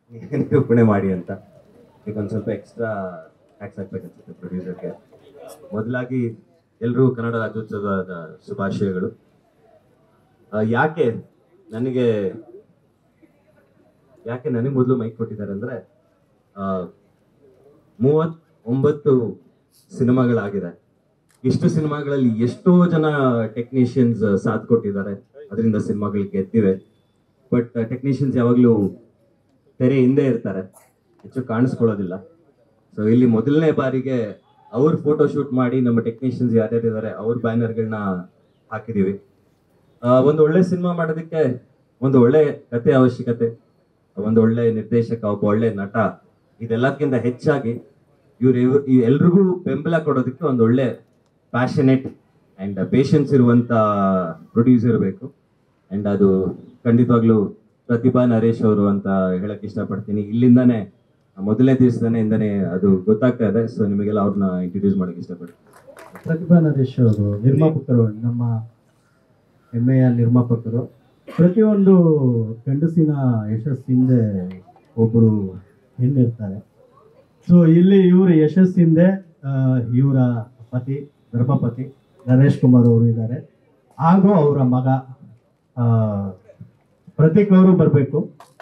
ನಿರೂಪಣೆ ಮಾಡಿ ಅಂತ. ಈಗ ಒಂದು ಸ್ವಲ್ಪ ಎಕ್ಸ್ಟ್ರಾ ಟ್ಯಾಕ್ಸ್ ಹಾಕ್ಬೇಕನ್ಸುತ್ತೆ ಪ್ರೊಡ್ಯೂಸರ್ಗೆ. ಮೊದಲಾಗಿ ಎಲ್ಲರೂ ಕನ್ನಡ ರಾಜ್ಯೋತ್ಸವದ ಶುಭಾಶಯಗಳು. ಯಾಕೆ ನನಗೆ ಮೊದಲು ಮೈಕ್ ಕೊಟ್ಟಿದ್ದಾರೆ ಅಂದ್ರೆ 39 ಸಿನಿಮಾಗಳಾಗಿದೆ. ಇಷ್ಟು ಸಿನಿಮಾಗಳಲ್ಲಿ ಎಷ್ಟೋ ಜನ ಟೆಕ್ನಿಷಿಯನ್ಸ್ ಸಾಥ್ ಕೊಟ್ಟಿದ್ದಾರೆ, ಅದರಿಂದ ಸಿನಿಮಾಗಳು ಗೆದ್ದಿವೆ. ಬಟ್ ಟೆಕ್ನಿಷಿಯನ್ಸ್ ಯಾವಾಗಲೂ ತೆರೆ ಹಿಂದೆ ಇರ್ತಾರೆ, ಹೆಚ್ಚು ಕಾಣಿಸ್ಕೊಳ್ಳೋದಿಲ್ಲ. ಸೊ ಇಲ್ಲಿ ಮೊದಲನೇ ಬಾರಿಗೆ ಅವ್ರ ಫೋಟೋ ಶೂಟ್ ಮಾಡಿ ನಮ್ಮ ಟೆಕ್ನಿಷಿಯನ್ಸ್ ಯಾರ್ಯಾರಿದ್ದಾರೆ ಅವ್ರ ಬ್ಯಾನರ್ಗಳನ್ನ ಹಾಕಿದೀವಿ. ಒಂದು ಒಳ್ಳೆ ಸಿನಿಮಾ ಮಾಡೋದಕ್ಕೆ ಒಂದು ಒಳ್ಳೆ ಕತೆ ಅವಶ್ಯಕತೆ, ಒಂದು ಒಳ್ಳೆ ನಿರ್ದೇಶಕ, ಒಬ್ಬ ಒಳ್ಳೆ ನಟ, ಇದೆಲ್ಲಕ್ಕಿಂತ ಹೆಚ್ಚಾಗಿ ಎಲ್ರಿಗೂ ಬೆಂಬಲ ಕೊಡೋದಕ್ಕೆ ಒಂದು ಒಳ್ಳೆ ಪ್ಯಾಷನೇಟ್ ಅಂಡ್ ಪೇಷನ್ಸ್ ಇರುವಂತ ಪ್ರೊಡ್ಯೂಸರ್ ಬೇಕು. ಅಂಡ್ ಅದು ಖಂಡಿತವಾಗ್ಲೂ ಪ್ರತಿಭಾ ನರೇಶ್ ಅವರು ಅಂತ ಹೇಳಕ್ ಇಷ್ಟಪಡ್ತೀನಿ. ಇಲ್ಲಿಂದಾನೆ ಮೊದಲನೇ ದಿವಸದಿಂದಾನೆ ಅದು ಗೊತ್ತಾಗ್ತಾ ಇದೆ. ಸೊ ನಿಮಗೆಲ್ಲ ಅವ್ರನ್ನ ಇಂಟ್ರೊಡ್ಯೂಸ್ ಮಾಡಕ್ಕೆ ಇಷ್ಟಪಡ್ತೀನಿ. ಪ್ರತಿಭಾ ನರೇಶ್ ಅವರು ನಿರ್ಮಾಪಕರು, ನಮ್ಮ ಹೆಮ್ಮೆಯ ನಿರ್ಮಾಪಕರು. ಪ್ರತಿಯೊಂದು ಗಂಡಸಿನ ಯಶಸ್ಸಿಂದೆ ಒಬ್ಬರು ಹೆಣ್ಣಿರ್ತಾರೆ. ಸೊ ಇಲ್ಲಿ ಇವರ ಯಶಸ್ಸಿಂದೆ ಇವರ ಪತಿ, ಧರ್ಮಪತಿ ನರೇಶ್ ಕುಮಾರ್ ಅವರು ಇದ್ದಾರೆ, ಹಾಗೂ ಅವರ ಮಗ ಪ್ರತೀಕ್ ಅವರು ಬರಬೇಕು.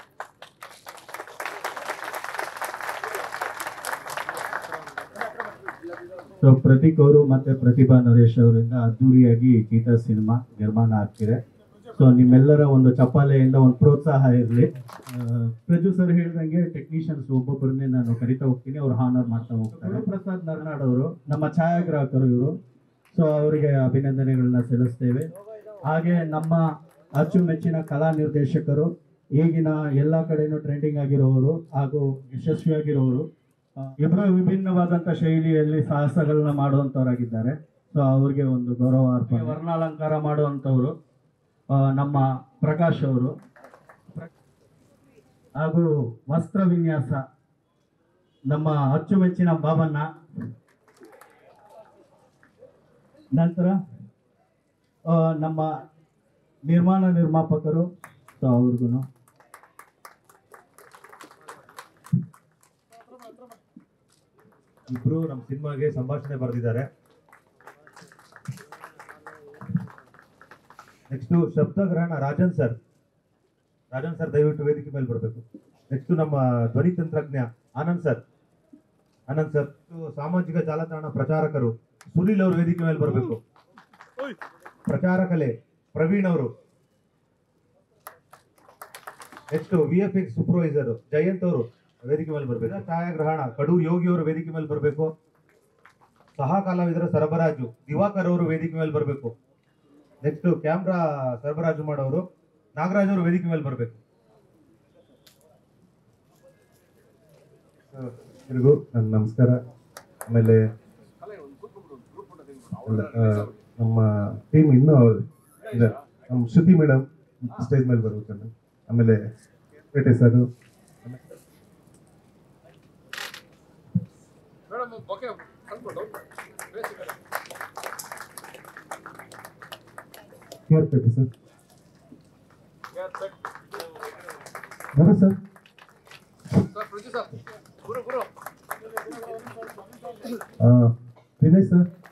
ಸೊ ಪ್ರತೀಕ್ ಅವರು ಮತ್ತೆ ಪ್ರತಿಭಾ ನರೇಶ್ ಅವರಿಂದ ಅದ್ದೂರಿಯಾಗಿ ಚೀತಾ ಸಿನಿಮಾ ನಿರ್ಮಾಣ ಆಗ್ತಿದೆ. ಸೊ ನಿಮ್ಮೆಲ್ಲರ ಒಂದು ಚಪ್ಪಾಲೆಯಿಂದ ಒಂದು ಪ್ರೋತ್ಸಾಹ ಇರಲಿ. ಪ್ರೊಡ್ಯೂಸರ್ ಹೇಳಿದಂಗೆ ಟೆಕ್ನಿಷಿಯನ್ಸ್ ಒಬ್ಬೊಬ್ಬರನ್ನೇ ನಾನು ಕರಿತಾ ಹೋಗ್ತೀನಿ, ಅವ್ರು ಹಾನರ್ ಮಾಡ್ತಾ ಹೋಗ್ತಾರೆ. ಪ್ರಸಾದ್ ನರ್ನಾಡ್ ಅವರು ನಮ್ಮ ಛಾಯಾಗ್ರಾಹಕರು ಇವರು. ಸೊ ಅವರಿಗೆ ಅಭಿನಂದನೆಗಳನ್ನ ಸಲ್ಲಿಸ್ತೇವೆ. ಹಾಗೆ ನಮ್ಮ ಅಚ್ಚುಮೆಚ್ಚಿನ ಕಲಾ ನಿರ್ದೇಶಕರು, ಈಗಿನ ಎಲ್ಲ ಕಡೆನೂ ಟ್ರೆಂಡಿಂಗ್ ಆಗಿರೋರು ಹಾಗೂ ಯಶಸ್ವಿಯಾಗಿರೋರು, ಇಬ್ಬರು ವಿಭಿನ್ನವಾದಂಥ ಶೈಲಿಯಲ್ಲಿ ಸಾಹಸಗಳನ್ನ ಮಾಡುವಂಥವರಾಗಿದ್ದಾರೆ. ಸೊ ಅವ್ರಿಗೆ ಒಂದು ಗೌರವ ಅರ್ಪಣೆ. ವರ್ಣಾಲಂಕಾರ ಮಾಡುವಂಥವ್ರು ನಮ್ಮ ಪ್ರಕಾಶ್ ಅವರು, ಹಾಗೂ ವಸ್ತ್ರ ವಿನ್ಯಾಸ ನಮ್ಮ ಅಚ್ಚುಮೆಚ್ಚಿನ ಬಾಬಣ್ಣ. ನಂತರ ನಮ್ಮ ನಿರ್ಮಾಪಕರು, ಸೊ ಅವ್ರಿಗೂ ಇಬ್ರು ನಮ್ಮ ಸಿನಿಮಾಗೆ ಸಂಭಾಷಣೆ ಬರೆದಿದ್ದಾರೆ. ನೆಕ್ಸ್ಟ್ ಶಬ್ದಗ್ರಹಣ ರಾಜನ್ ಸರ್ ದಯವಿಟ್ಟು ವೇದಿಕೆ ಮೇಲೆ ಬರಬೇಕು. ನೆಕ್ಸ್ಟ್ ನಮ್ಮ ಧ್ವನಿ ತಂತ್ರಜ್ಞ ಆನಂದ್ ಸರ್. ಸಾಮಾಜಿಕ ಜಾಲತಾಣ ಪ್ರಚಾರಕರು ಸುನಿಲ್ ಅವರು ವೇದಿಕೆ ಮೇಲೆ ಬರಬೇಕು. ಪ್ರಚಾರ ಕಲೆ ಪ್ರವೀಣ್ ಅವರು. ನೆಕ್ಸ್ಟ್ VFX ಸೂಪರ್ವೈಸರ್ ಜಯಂತ್ ಅವರು ವೇದಿಕೆ ಮೇಲೆ ಬರಬೇಕು. ಛಾಯಾಗ್ರಹಣ ಕಡೂರು ಯೋಗಿ ಅವರು ವೇದಿಕೆ ಮೇಲೆ ಬರಬೇಕು. ಸಹ ಕಲಾವಿದರ ಸರಬರಾಜು ದಿವಾಕರ್ ಅವರು ವೇದಿಕೆ ಮೇಲೆ ಬರಬೇಕು. ನೆಕ್ಸ್ಟ್ ಕ್ಯಾಮ್ರಾ ಸರಬರಾಜು ಮಾಡೋರು ನಾಗರಾಜ್ ಅವರು ವೇದಿಕೆ ಮೇಲೆ ಬರಬೇಕು. ಎಲ್ರಿಗೂ ನನ್ನ ನಮಸ್ಕಾರ. ಆಮೇಲೆ ನಮ್ಮ ಟೀಮ್ ಇನ್ನೂ ಇದೆ. ನಮ್ಮ ಶ್ರುತಿ ಮೇಡಮ್ ಸ್ಟೇಜ್ ಮೇಲೆ ಬರ್ಬೇಕಲ್ಲ. ಆಮೇಲೆ ಪೇಟೆ ಸರ್, ಪೇಟೆ ಸರ್, ಬರೋ ಸರ್, ದಿನೇಶ್ ಸರ್,